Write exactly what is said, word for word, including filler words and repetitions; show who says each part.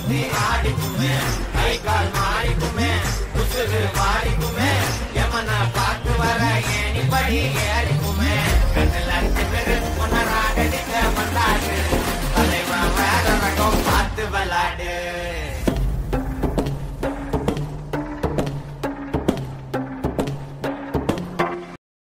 Speaker 1: சுத்தி ஆடிக்குமே கை கால் மாறிக்குமே உசுறு வாரிக்குமே எமன பார்த்து வர ஏனி படி ஏறிக்குமே கண்ணில் அஞ்சு பேரு ஒன்னராக வந்தாடு தலைவன் வேற ரகம் பார்த்து விளாடு